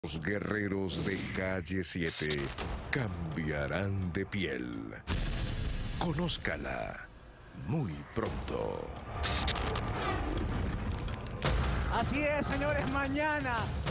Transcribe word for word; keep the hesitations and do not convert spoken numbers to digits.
Los guerreros de Calle siete cambiarán de piel. Conózcala muy pronto. Así es, señores, mañana